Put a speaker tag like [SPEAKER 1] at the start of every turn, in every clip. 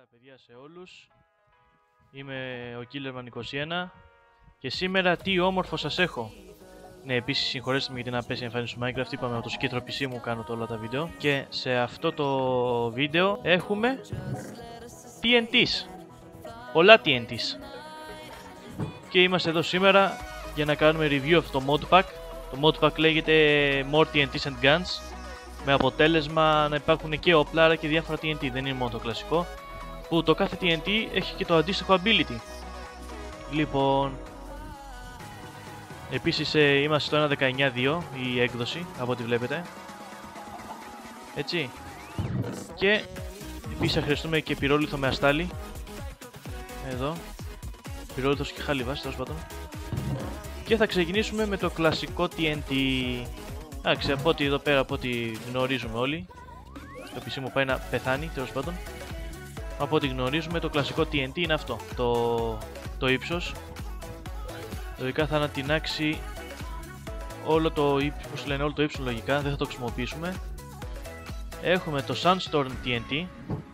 [SPEAKER 1] Καλησπέρα παιδιά σε όλους. Είμαι ο Killerman21 και σήμερα τι όμορφο σας έχω. Ναι, επίσης συγχωρέστε με για την απέσια εμφάνιση του Minecraft. Είπαμε με το σκίτρο PC μου κάνω όλα τα βίντεο. Και σε αυτό το βίντεο έχουμε TNTs. Πολλά TNTs. Και είμαστε εδώ σήμερα για να κάνουμε review αυτό το modpack. Το modpack λέγεται More TNTs and Guns, με αποτέλεσμα να υπάρχουν και όπλα αλλά και διάφορα TNT, δεν είναι μόνο το κλασικό, που το κάθε TNT έχει και το αντίστοιχο ability. Λοιπόν, επίσης είμαστε στο 1.19.2 η έκδοση από ό,τι βλέπετε, έτσι, και επίσης θα χρειαστούμε και πυρόλιθο με αστάλι, εδώ, πυρόλιθος και χάλιβας τέλος πάντων, και θα ξεκινήσουμε με το κλασικό TNT. Εντάξει, από ό,τι εδώ πέρα, από ό,τι γνωρίζουμε όλοι, το PC μου πάει να πεθάνει τέλος πάντων. Από ό,τι γνωρίζουμε, το κλασικό TNT είναι αυτό, το ύψος. Λογικά θα ανατινάξει όλο το ύψος, λογικά, δεν θα το χρησιμοποιήσουμε. Έχουμε το Sandstorm TNT,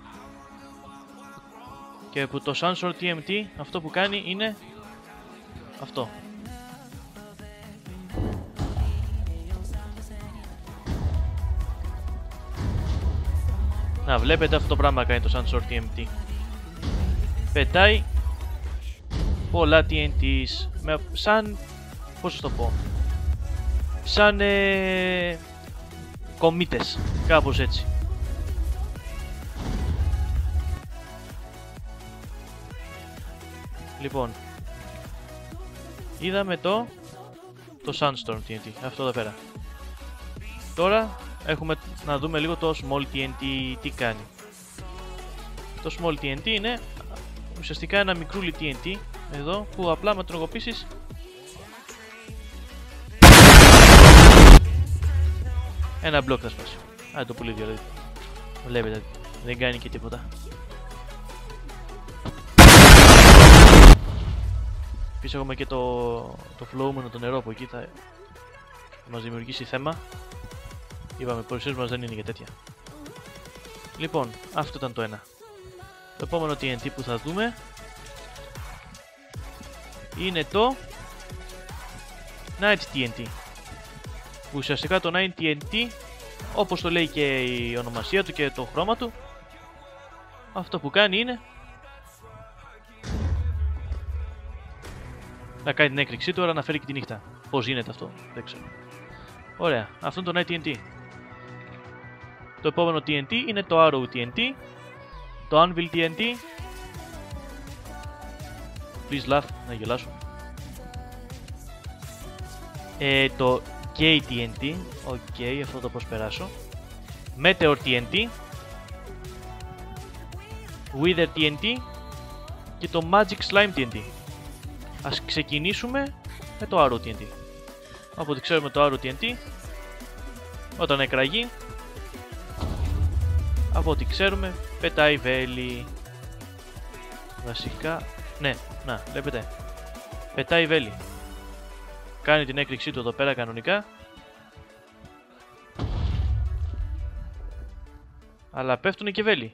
[SPEAKER 1] και που το Sandstorm TNT αυτό που κάνει είναι αυτό. Να βλέπετε αυτό το πράγμα κάνει το Sandstorm TNT. Πετάει πολλά TNTs σαν, πώς θα το πω, σαν κομήτες, κάπως έτσι. Λοιπόν, είδαμε το Sandstorm TNT, αυτό εδώ πέρα. Τώρα έχουμε να δούμε λίγο το Small TNT τι κάνει. Το Small TNT είναι ουσιαστικά ένα μικρούλι TNT εδώ που απλά με τρογοποιήσεις ένα μπλοκ θα σπάσει. Το πολύ δηλαδή. Βλέπετε, δεν κάνει και τίποτα. Επίσης έχουμε και το flowμένο το νερό από εκεί, θα μας δημιουργήσει θέμα. Είπαμε, οι παρουσίες μας δεν είναι για τέτοια. Λοιπόν, αυτό ήταν το ένα. Το επόμενο TNT που θα δούμε είναι το Night TNT, που ουσιαστικά το Night TNT, όπως το λέει και η ονομασία του και το χρώμα του, αυτό που κάνει είναι να κάνει την έκρηξή του, αλλά να φέρει και τη νύχτα. Πώς γίνεται αυτό, δεν ξέρω. Ωραία, αυτό είναι το Night TNT. Το επόμενο TNT είναι το Arrow TNT, το Anvil TNT. Please laugh, να γελάσω. Το K TNT, ok, αυτό το προσπεράσω. Meteor TNT, Wither TNT και το Magic Slime TNT. Ας ξεκινήσουμε με το Arrow TNT. Από ό,τι ξέρουμε, το Arrow TNT όταν εκραγεί, από ό,τι ξέρουμε, πετάει βέλη. Βασικά, ναι, να, βλέπετε, πετάει βέλη. Κάνει την έκρηξή του εδώ πέρα κανονικά, αλλά πέφτουνε και βέλη.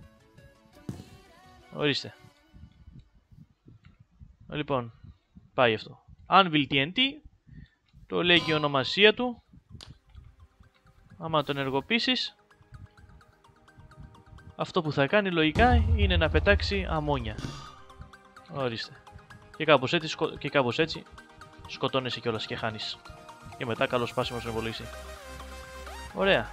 [SPEAKER 1] Ορίστε. Λοιπόν, πάει αυτό. Anvil TNT, το λέει και η ονομασία του. Άμα τον ενεργοποιήσεις, αυτό που θα κάνει λογικά είναι να πετάξει αμμόνια. Ορίστε. Και κάπως έτσι σκοτώνεσαι κιόλας και χάνεις. Και μετά καλό σπάσιμο στον υπολογιστή. Ωραία.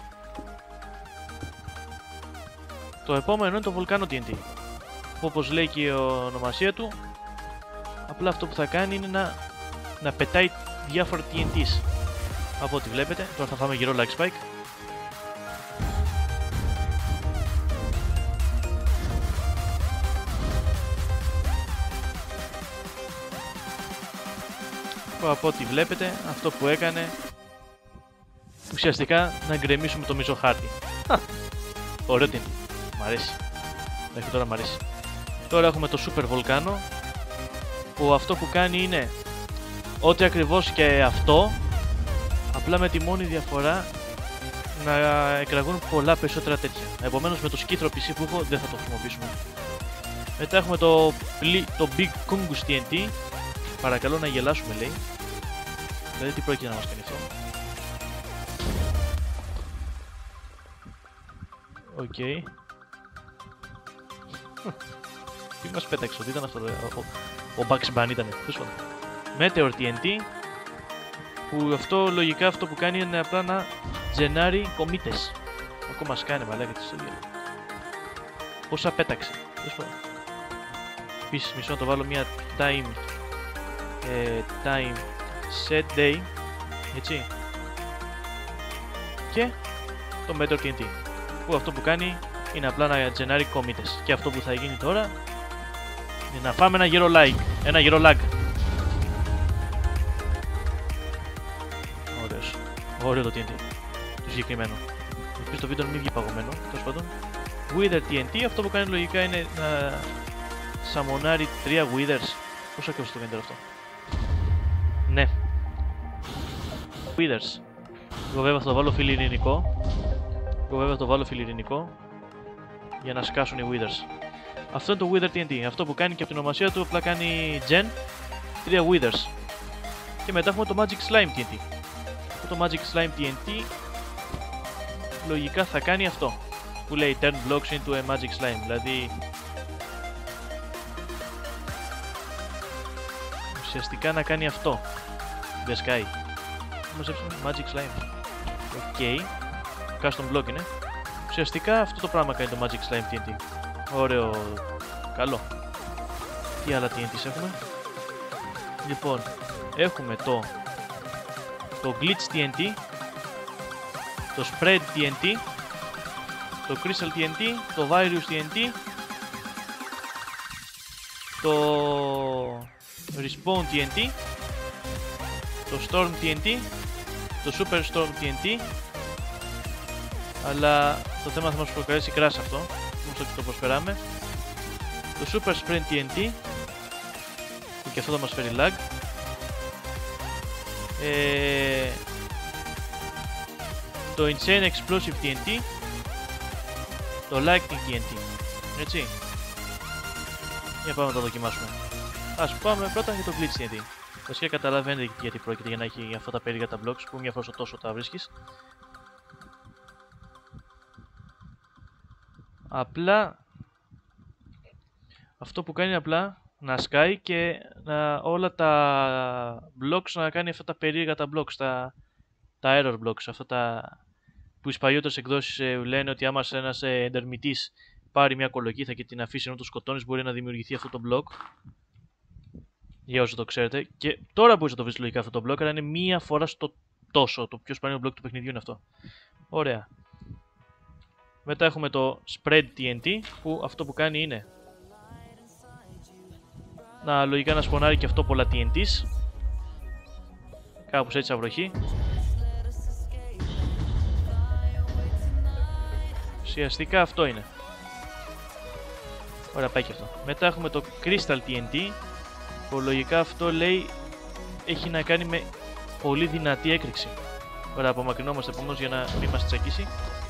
[SPEAKER 1] Το επόμενο είναι το Volcano TNT, που όπως λέει και η ονομασία του, απλά αυτό που θα κάνει είναι να πετάει διάφορα TNTs. Από ό,τι βλέπετε, τώρα θα φάμε γυρό like spike. Από ό,τι βλέπετε, αυτό που έκανε ουσιαστικά να γκρεμίσουμε το μισό χάρτη. Ωραίο TNT, μ' αρέσει. Μέχρι τώρα μ' αρέσει. Τώρα έχουμε το Super Volcano, που αυτό που κάνει είναι ό,τι ακριβώς και αυτό, απλά με τη μόνη διαφορά να εκραγούν πολλά περισσότερα τέτοια. Επομένως με το σκύθρο PC που έχω δεν θα το χρησιμοποιήσουμε. Μετά έχουμε το Big Kungus TNT. Παρακαλώ να γελάσουμε, λέει. Δηλαδή τι πρόκειται να μας κάνει αυτό. Οκ. Τι μας πέταξε, τι ήταν αυτό, ο Bugs Bunny ήταν. Meteor TNT. Που αυτό λογικά αυτό που κάνει είναι απλά να τζενάρει κομίτες. Ακόμα σκάνε μαλάκα τη ιστορία. Πόσα πέταξε. Επίσης μισό να το βάλω μια time set day. Έτσι. Και το Meteor TNT. Που αυτό που κάνει είναι απλά να τζενάρει κομίτες. Και αυτό που θα γίνει τώρα είναι να φάμε ένα γερό lag. Ένα γερό lag. Ωραίος. Ωραίο το TNT. Το συγκεκριμένο. Ελπίζω το βίντεο να μην βγει παγωμένο. Τέλος πάντων. Wither TNT. Αυτό που κάνει λογικά είναι να σαμονάρει 3 Withers. Πώς ακριβώς το κάνει τώρα αυτό. Ναι. Withers. Εγώ βέβαια θα το βάλω φιλιρινικό. Για να σκάσουν οι Withers. Αυτό είναι το Wither TNT. Αυτό που κάνει και από την ονομασία του απλά κάνει Gen 3 Withers. Και μετά έχουμε το Magic Slime TNT. Το Magic Slime TNT λογικά θα κάνει αυτό που λέει Turn blocks into a Magic Slime. Δηλαδή ουσιαστικά να κάνει αυτό. The Sky. Magic Slime. Ok. Custom block είναι. Ουσιαστικά αυτό το πράγμα κάνει το Magic Slime TNT. Ωραίο. Καλό. Τι άλλα TNTs έχουμε. Λοιπόν, έχουμε το Glitch TNT, το Spread TNT, το Crystal TNT, το Virus TNT, το Respawn TNT, το Storm TNT, το Super Storm TNT. Αλλά το θέμα θα μας προκαλέσει crash αυτό, όμως το προσπεράμε. Το Super Sprint TNT, που και αυτό θα μας φέρει lag. Το Insane Explosive TNT, το Lightning TNT. Έτσι. Για πάμε να το δοκιμάσουμε. Ας πάμε πρώτα για το Glitch TNT. Βασικά καταλαβαίνετε γιατί πρόκειται, για να έχει αυτά τα περίεργα τα blocks που μια φορά στο τόσο τα βρίσκεις. Απλά αυτό που κάνει είναι απλά να σκάει και όλα τα blocks να κάνει αυτά τα περίεργα τα blocks, τα error blocks, αυτά τα που στις παλιότερες εκδόσεις λένε ότι άμα ένας εντερμητής πάρει μια κολοκύθα και την αφήσει ενώ το σκοτώνεις μπορεί να δημιουργηθεί αυτό το block. Για όσο το ξέρετε. Και τώρα μπορείς να το βρεις λογικά αυτό το block, αλλά είναι μία φορά στο τόσο. Το πιο σπάνιο block του παιχνιδιού είναι αυτό. Ωραία. Μετά έχουμε το Spread TNT, που αυτό που κάνει είναι λογικά να σπονάρει και αυτό πολλά TNTs. Κάπως έτσι αβροχή. Ουσιαστικά αυτό είναι. Ωραία, πάει και αυτό. Μετά έχουμε το Crystal TNT, που λογικά αυτό λέει έχει να κάνει με πολύ δυνατή έκρηξη. Ωραία, απομακρυνόμαστε επομένως για να μην μας τσακίσει.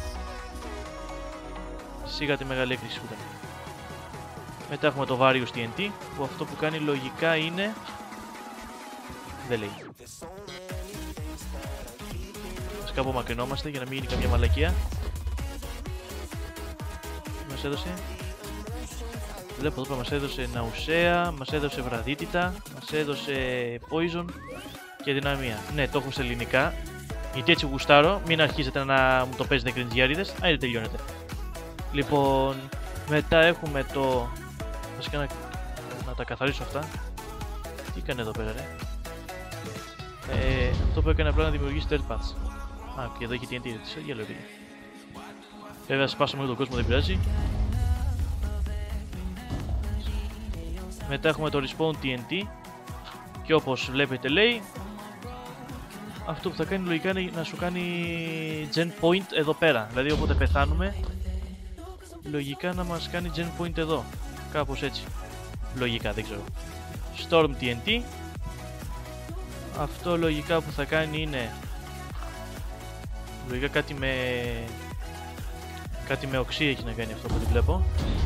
[SPEAKER 1] Σίγα τη μεγάλη έκρηξη που ήταν. Μετά έχουμε το Various TNT, που αυτό που κάνει λογικά είναι... δεν λέει. Ας κάπου απομακρυνόμαστε για να μην γίνει καμία μαλακία. Μας έδωσε... βλέπω εδώ, μας έδωσε ναουσέα, μας έδωσε βραδύτητα, μας έδωσε poison και δυναμία. Ναι, το έχω στα ελληνικά, γιατί έτσι γουστάρω, μην αρχίσετε να μου το παίζετε κριντζιάριδες, άιντε τελειώνετε. Λοιπόν, μετά έχουμε το... βασικά να τα καθαρίσω αυτά. Τι έκανε εδώ πέρα, ρε. Αυτό που έκανε απλά να δημιουργήσει third paths. Α, και εδώ έχει TNT, τι γέλο πήγε. Βέβαια, σπάσαμε τον κόσμο, δεν πειράζει. Μετά έχουμε το Respawn TNT. Και όπως βλέπετε λέει, αυτό που θα κάνει λογικά είναι να σου κάνει Gen Point εδώ πέρα. Δηλαδή όποτε πεθάνουμε, λογικά να μας κάνει Gen Point εδώ. Κάπως έτσι. Λογικά, δεν ξέρω. Storm TNT. Αυτό λογικά που θα κάνει είναι Λογικά κάτι με οξύ έχει να κάνει αυτό που τη βλέπω.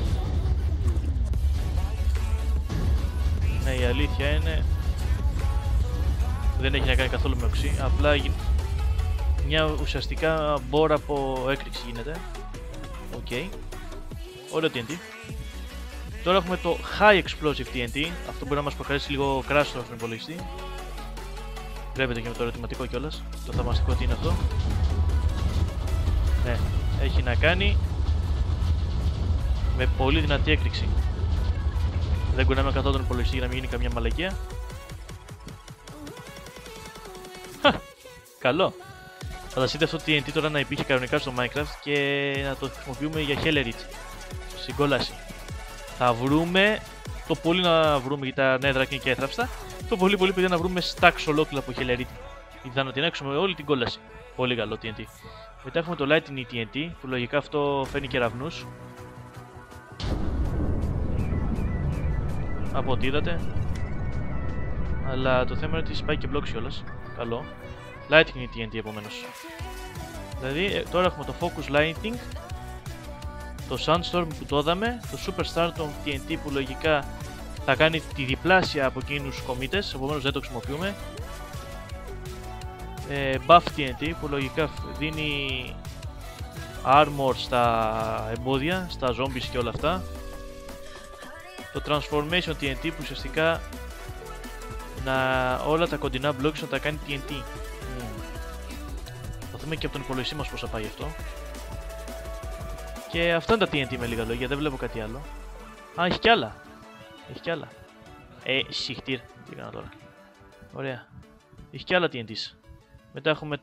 [SPEAKER 1] Ναι, η αλήθεια είναι δεν έχει να κάνει καθόλου με οξύ, απλά μια ουσιαστικά μπόρα από έκρηξη γίνεται. Οκ. Ωραίο TNT. Τώρα έχουμε το High Explosive TNT. Αυτό μπορεί να μας προκαλέσει λίγο crash στον υπολογιστή. Βλέπετε και με το ερωτηματικό κιόλας. Το θαυμαστικό τι είναι αυτό. Ναι, έχει να κάνει με πολύ δυνατή έκρηξη. Δεν κουνάμε καθόλου τον υπολογιστή για να μην γίνει καμιά μαλακία. Καλό. Φανταστείτε αυτό το TNT τώρα να υπήρχε κανονικά στο Minecraft και να το χρησιμοποιούμε για Hellerit. Συγκόλαση. Θα βρούμε το πολύ να βρούμε για τα νέδρα και έθραυστα. Το πολύ παιδιά να βρούμε stacks ολόκληρα από Hellerit. Θα ανατινάξουμε όλη την κόλαση. Πολύ καλό TNT. Μετά έχουμε το Lightning TNT που λογικά αυτό φέρνει κεραυνούς. Από ό,τι είδατε. Αλλά το θέμα είναι ότι σπάει και blocks κιόλας. Καλό. Lightning TNT επομένως. Δηλαδή τώρα έχουμε το Focus Lightning, το Sandstorm που το είδαμε, το Superstar TNT που λογικά θα κάνει τη διπλάσια από εκείνους κομήτες, επομένως δεν το χρησιμοποιούμε. Buff TNT που λογικά δίνει armor στα εμπόδια, στα zombies και όλα αυτά. Το Transformation TNT που ουσιαστικά όλα τα κοντινά blocks να τα κάνει TNT. Θα δούμε και από τον υπολογιστή μας πώς θα πάει αυτό. Και αυτά είναι τα TNT με λίγα λόγια, δεν βλέπω κάτι άλλο. Α, έχει κι άλλα. Έχει κι άλλα. Συχτήρ, τι έκανα τώρα. Ωραία. Έχει κι άλλα TNTs. Μετά έχουμε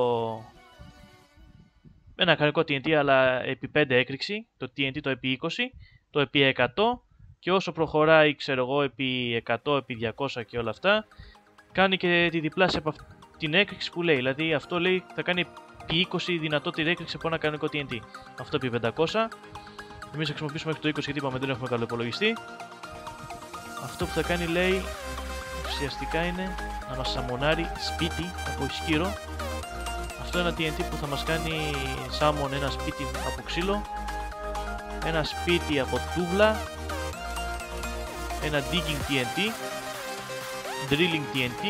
[SPEAKER 1] ένα κανονικό TNT αλλά επί 5 έκρηξη. Το TNT το επί 20, το επί 100. Και όσο προχωράει, ξέρω εγώ, επί 100, επί 200 και όλα αυτά, κάνει και τη διπλάσια από την έκρηξη που λέει. Δηλαδή αυτό λέει θα κάνει επί 20 δυνατότερη έκρηξη από ένα κανονικό TNT. Αυτό επί 500. Εμείς θα χρησιμοποιήσουμε μέχρι το 20 γιατί είπαμε δεν έχουμε καλό υπολογιστή. Αυτό που θα κάνει λέει ουσιαστικά είναι να μας σαμονάρει σπίτι από ισχύρο. Αυτό είναι ένα TNT που θα μας κάνει σάμον ένα σπίτι από ξύλο, ένα σπίτι από τούβλα, ένα digging TNT, drilling TNT,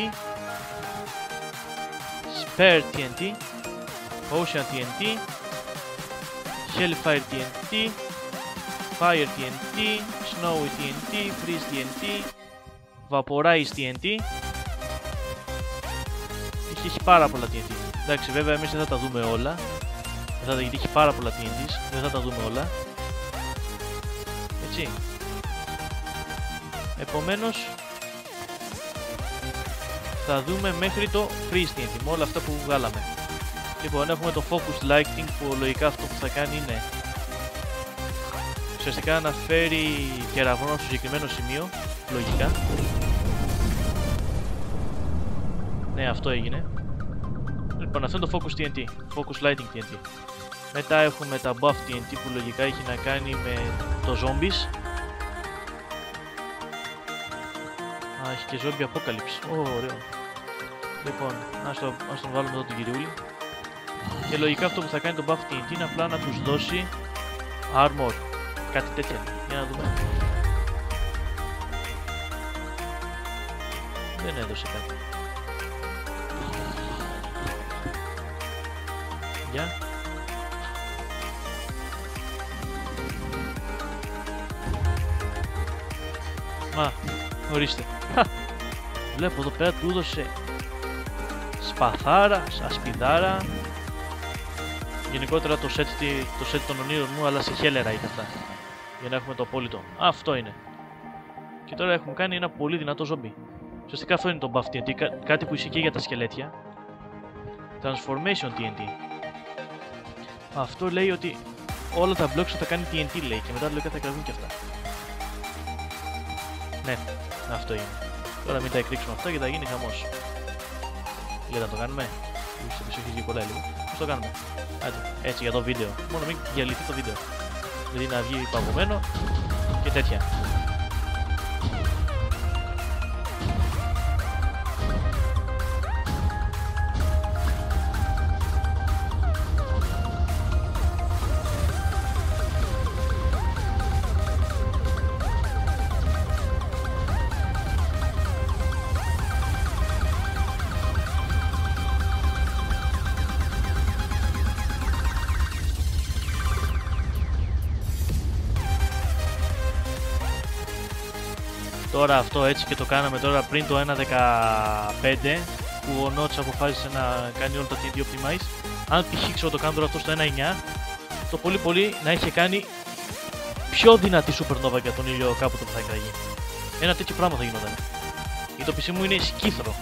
[SPEAKER 1] spare TNT, ocean TNT, hellfire TNT, fire TNT, snowy TNT, freeze TNT, vaporize TNT. Έχει πάρα πολλά TNT. Εντάξει, βέβαια εμείς δεν θα τα δούμε όλα. Γιατί έχει πάρα πολλά TNTs, δεν θα τα δούμε όλα. Έτσι. Επομένως θα δούμε μέχρι το freeze TNT με όλα αυτά που βγάλαμε. Λοιπόν, έχουμε το focus lighting που λογικά αυτό που θα κάνει είναι ουσιαστικά να φέρει κεραυνό στο συγκεκριμένο σημείο, λογικά. Ναι, αυτό έγινε. Λοιπόν, αυτό είναι το focus TNT, focus lighting TNT. Μετά έχουμε τα buff TNT που λογικά έχει να κάνει με το zombies. Α, έχει και zombie apocalypse. Ωραίο. Λοιπόν, ας τον βάλουμε εδώ τον κυριούλη. Και λογικά αυτό που θα κάνει το buff TNT είναι απλά να τους δώσει armor. Κάτι τέτοια. Για να δούμε. Δεν έδωσε κάτι. Για. Α, ορίστε. Βλέπω εδώ πέρα του έδωσε σπαθάρα, ασπιδάρα. Γενικότερα το set των ονείρων μου, αλλά σε χέλερα είναι αυτά. Για να έχουμε το απόλυτο. Αυτό είναι. Και τώρα έχουμε κάνει ένα πολύ δυνατό ζόμπι. Ουσιαστικά αυτό είναι το buff TNT, κάτι που ισχύει και για τα σκελέτια. Transformation TNT. Αυτό λέει ότι όλα τα blocks θα τα κάνει TNT λέει και μετά λογικά θα κρατούν και αυτά. Ναι, αυτό είναι. Τώρα μην τα εκρήξουμε αυτά και θα γίνει χαμός. Για να το κάνουμε. Στο πίσω έχει κολλάει λίγο. Πώς το κάνουμε. Άντε, έτσι για το βίντεο. Μόνο μην διαλυθεί το βίντεο. Δηλαδή να βγει παγωμένο και τέτοια. Τώρα αυτό έτσι και το κάναμε τώρα πριν το 1.15 που ο Notch αποφάσισε να κάνει όλο το TNT Optimize. Αν π.χ. ξέρω το κάνω τώρα αυτό στο 1.9, το πολύ πολύ να είχε κάνει πιο δυνατή Supernova για τον ήλιο κάποτε που θα εκραγεί. Ένα τέτοιο πράγμα θα γινόταν. Γιατί το PC μου είναι σκύθρο.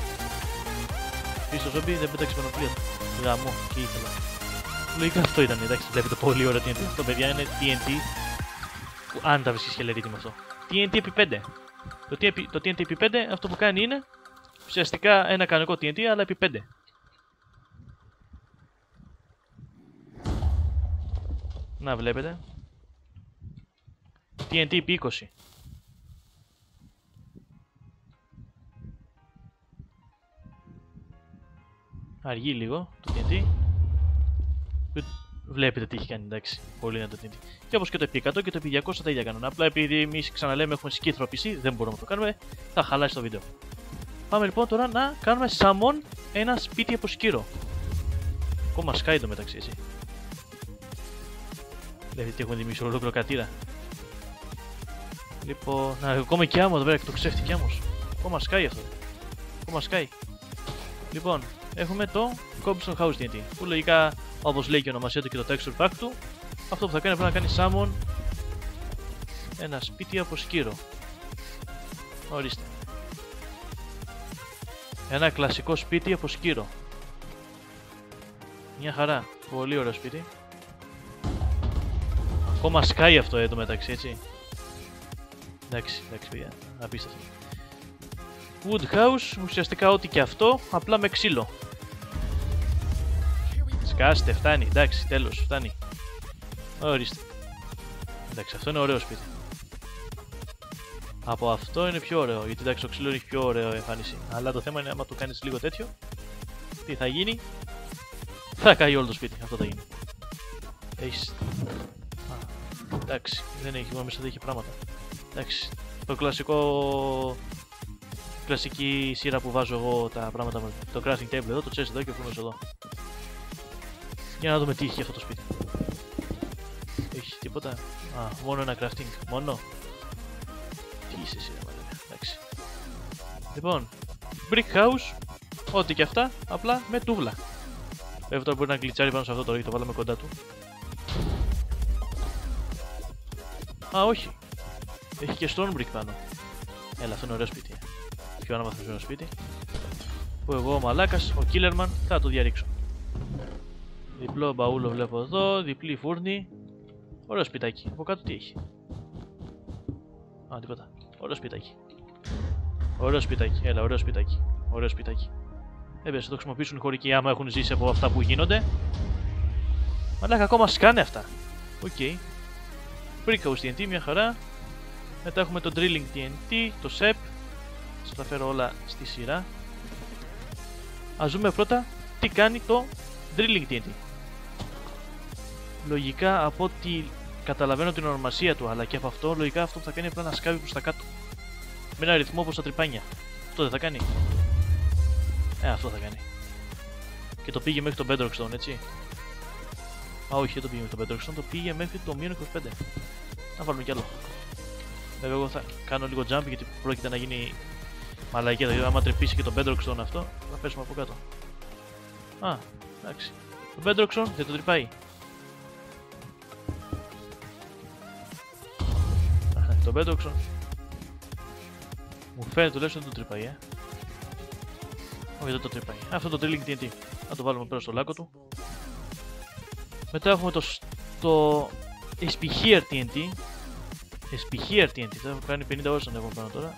[SPEAKER 1] Πίσω ζόμπι δεν πέταξε μονοπλία του. Γαμό και ήθελα. Λογικά αυτό ήταν, εντάξει, βλέπετε πολύ ωραία TNT. Αυτό παιδιά είναι TNT που αν τα βρίσκεις χελερίτη με αυτό. TNT επί 5. Το TNT επί 5 αυτό που κάνει είναι ουσιαστικά ένα κανονικό TNT αλλά επί 5. Να βλέπετε. TNT επί 20. Αργεί λίγο το TNT. Βλέπετε τι έχει κάνει, εντάξει. Πολύ είναι το TNT. Και όπως και το επί 100 και το επί 200 τα ίδια κάνουν. Απλά επειδή εμείς ξαναλέμε έχουμε σκύθρο PC, δεν μπορούμε να το κάνουμε, θα χαλάσει το βίντεο. Πάμε λοιπόν τώρα να κάνουμε summon ένα σπίτι από σκύρο. Ακόμα σκάει το μεταξύ έτσι. Βλέπετε τι έχουμε δημιουργήσει ολόκληρο κρατήρα. Λοιπόν, να ακόμα και άμμο εδώ πέρα και το ξέφτηκε άμμος. Ακόμα σκάει αυτό. Ακόμα σκάει. Λοιπόν, έχουμε το Cobblestone House TNT. Που λογικά, όπως λέει και η ονομασία του και το texture pack του, αυτό που θα κάνει πρέπει να κάνει summon ένα σπίτι από σκύρο. Ορίστε. Ένα κλασικό σπίτι από σκύρο. Μια χαρά. Πολύ ωραίο σπίτι. Ακόμα σκάει αυτό εδώ μεταξύ, έτσι. Εντάξει, παιδιά. Απίστευτο. Wood House, ουσιαστικά ό,τι και αυτό, απλά με ξύλο. Σκάστε, φτάνει. Εντάξει, τέλος, φτάνει. Ορίστε. Εντάξει, αυτό είναι ωραίο σπίτι. Από αυτό είναι πιο ωραίο, γιατί εντάξει το ξύλο έχει πιο ωραίο εμφάνιση. Αλλά το θέμα είναι άμα το κάνεις λίγο τέτοιο, τι θα γίνει? Θα καεί όλο το σπίτι, αυτό θα γίνει. Έχεις... εντάξει, δεν έχει, μόνο μέσα δεν έχει πράγματα. Εντάξει, το κλασικό... κλασική σειρά που βάζω εγώ τα πράγματα, το crafting table εδώ, το chest εδώ και ο φούρνος εδώ. Για να δούμε τι έχει αυτό το σπίτι. Έχει τίποτα? Α, μόνο ένα crafting, μόνο. Τι είσαι εσύ, εντάξει. Λοιπόν, brick house, ό,τι και αυτά, απλά με τούβλα. Βέβαια τώρα μπορεί να γκλιτσάρει πάνω σε αυτό τώρα, γιατί το βάλαμε κοντά του. Α, όχι. Έχει και stone brick πάνω. Έλα, αυτό είναι ωραίο σπίτι. Πιο αναβαθμισμένο σπίτι. Που εγώ ο μαλάκας, ο Killerman, θα το διαρρήξω. Διπλό μπαούλο βλέπω εδώ, διπλή φούρνη. Ωραίο σπιτάκι. Από κάτω τι έχει? Α, τίποτα. Ωραίο σπιτάκι. Ωραίο σπιτάκι. Έλα, ωραίο σπιτάκι. Ωραίο σπιτάκι. Βέβαια, θα το χρησιμοποιήσουν οι χωρικοί άμα έχουν ζήσει από αυτά που γίνονται. Μαλάκα, ακόμα σκάνε αυτά. Οκ. Okay. Brickhouse TNT, μια χαρά. Μετά έχουμε το Drilling TNT, το SEP. Σας τα φέρω όλα στη σειρά. Ας δούμε πρώτα τι κάνει το Drilling TNT. Λογικά από ό,τι καταλαβαίνω την ονομασία του, αλλά και από αυτό, λογικά αυτό που θα κάνει απλά να σκάβει προς τα κάτω. Με ένα ρυθμό όπως τα τρυπάνια. Αυτό δεν θα κάνει? Αυτό θα κάνει. Και το πήγε μέχρι το Bedrock Stone, έτσι. Α, όχι, δεν το πήγε μέχρι το Bedrock Stone, το πήγε μέχρι το μείον 25. Να βάλουμε κι άλλο. Βέβαια, εγώ θα κάνω λίγο jump γιατί πρόκειται να γίνει μαλακία. Δηλαδή, άμα τρυπήσει και το Bedrock Stone αυτό, θα πέσουμε από κάτω. Α, εντάξει. Το Bedrock Stone δεν το τρυπάει. Το Bedrock Stone μου φαίνεται τουλάχιστον δεν το τρυπάει, Όχι, δεν το τρυπάει. Αυτό το Drilling TNT. Να το βάλουμε πέρα στο λάκκο του. Μετά έχουμε το Espihere TNT. Espihere TNT. Θα έχω κάνει 50 ώρες να έχω πάνω τώρα.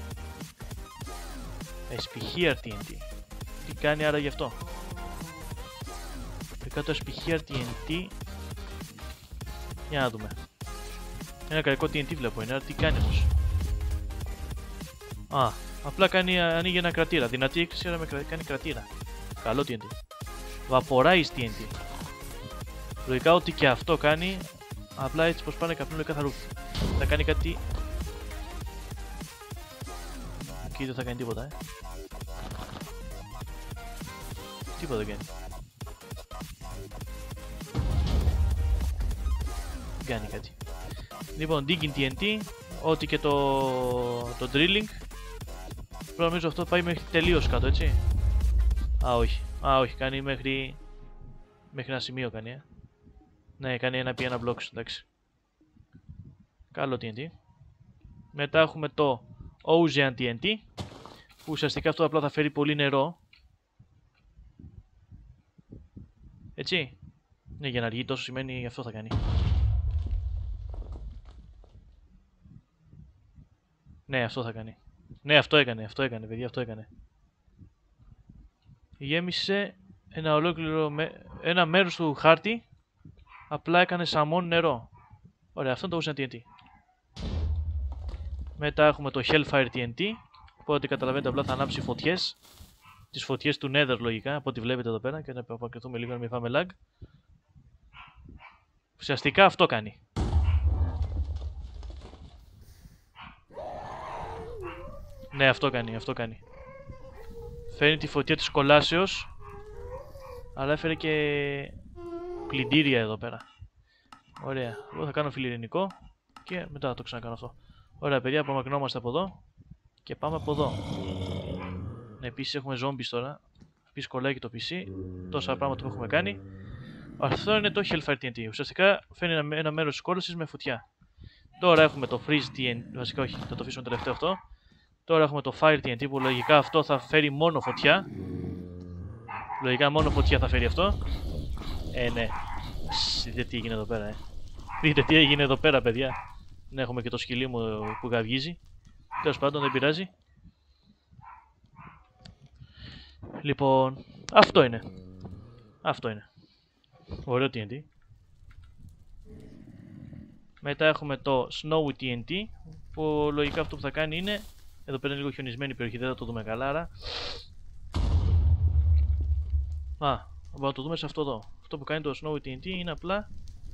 [SPEAKER 1] Espihere TNT. Τι κάνει άρα γι' αυτό? Το Espihere TNT. Για να δούμε. Ένα κακό TNT βλέπω είναι, αλλά τι κάνει όμως? Α, απλά ανοίγει ένα κρατήρα. Δυνατή έκρηξη, αλλά κάνει κρατήρα. Καλό TNT. Vaporize TNT. Λογικά ότι και αυτό κάνει, απλά έτσι πως πάνε καπνούν λέει καθαρού. Θα κάνει κάτι... Εκεί δεν θα κάνει τίποτα, Τίποτα δεν κάνει. Δεν κάνει κάτι. Λοιπόν, Digging TNT, ότι και το drilling. Νομίζω αυτό πάει μέχρι τελείως κάτω, έτσι. Α, όχι, κάνει μέχρι ένα σημείο κάνει, Ναι, κάνει ένα blocks, εντάξει. Καλό TNT. Μετά έχουμε το Ocean TNT, που ουσιαστικά αυτό απλά θα φέρει πολύ νερό. Έτσι. Ναι, για να αργεί τόσο σημαίνει αυτό θα κάνει. Ναι, αυτό θα κάνει. Ναι, αυτό έκανε, παιδιά, αυτό έκανε. Γέμισε ένα μέρος του χάρτη, απλά έκανε σαμών νερό. Ωραία, αυτό είναι το Ocean TNT. Μετά έχουμε το Hellfire TNT, που ό,τι καταλαβαίνετε απλά θα ανάψει φωτιές. Τις φωτιές του Nether λογικά, από ό,τι βλέπετε εδώ πέρα, και να αποκριθούμε λίγο να μην φάμε lag. Ουσιαστικά αυτό κάνει. Ναι, αυτό κάνει. Φέρνει τη φωτιά της κολάσεως, αλλά έφερε και πλυντήρια εδώ πέρα. Ωραία, εγώ θα κάνω φιλιρινικό και μετά θα το ξανακάνω αυτό. Ωραία παιδιά, απομακρυνόμαστε από εδώ και πάμε από εδώ. Ναι, επίσης έχουμε zombies τώρα. Επίσης κολλάει και το PC. Τόσα πράγματα που έχουμε κάνει. Αυτό είναι το Hellfire TNT. Ουσιαστικά φέρνει ένα μέρος της κόλασης με φωτιά. Τώρα έχουμε το Freeze TNT. Βασικά όχι, θα το αφήσουμε τελευταίο αυτό. Τώρα έχουμε το Fire TNT που λογικά αυτό θα φέρει μόνο φωτιά. Λογικά μόνο φωτιά θα φέρει αυτό. Ναι. Δείτε τι έγινε εδώ πέρα, Δείτε τι έγινε εδώ πέρα, παιδιά. Ναι, έχουμε και το σκυλί μου που γαυγίζει. Τέλος πάντων, δεν πειράζει. Λοιπόν, αυτό είναι. Ωραίο TNT. Μετά έχουμε το Snowy TNT, που λογικά αυτό που θα κάνει είναι... Εδώ πέρα είναι λίγο χιονισμένη η περιοχή, δεν θα το δούμε καλά, άρα... μπορούμε να το δούμε σε αυτό εδώ. Αυτό που κάνει το Snowy TNT είναι απλά...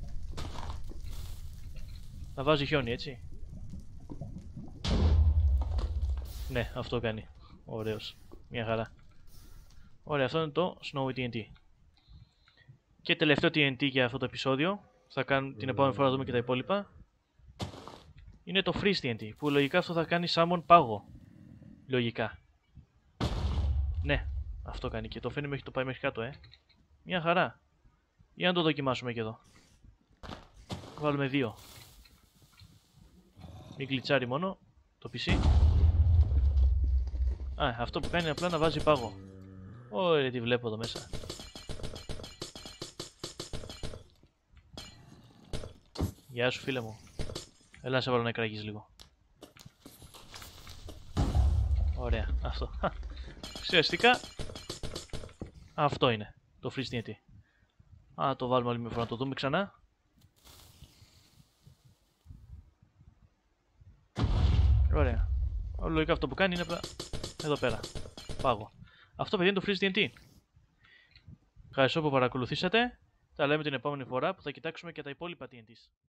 [SPEAKER 1] να βάζει χιόνι, έτσι. Ναι, αυτό κάνει. Ωραίος. Μια χαρά. Ωραία, αυτό είναι το Snowy TNT. Και τελευταίο TNT για αυτό το επεισόδιο. Θα κάνουμε την επόμενη φορά να δούμε και τα υπόλοιπα. Είναι το Freeze TNT, που λογικά αυτό θα κάνει summon πάγο. Λογικά. Ναι, αυτό κάνει και το φαίνει μέχρι το πάει μέχρι κάτω, Μια χαρά. Για να το δοκιμάσουμε και εδώ. Βάλουμε 2. Μην γλιτσάρει μόνο το PC. Αυτό που κάνει είναι απλά να βάζει πάγο. Ωραία, τι βλέπω εδώ μέσα. Γεια σου φίλε μου. Έλα να σε βάλω να εκραγείς λίγο. Ωραία, αυτό. Ουσιαστικά αυτό είναι το Freeze TNT. Το βάλουμε άλλη μια φορά να το δούμε ξανά. Ωραία. Λογικά αυτό που κάνει είναι απλά εδώ πέρα. Πάγο. Αυτό παιδιά είναι το Freeze TNT. Ευχαριστώ που παρακολουθήσατε. Τα λέμε την επόμενη φορά που θα κοιτάξουμε και τα υπόλοιπα TNTs.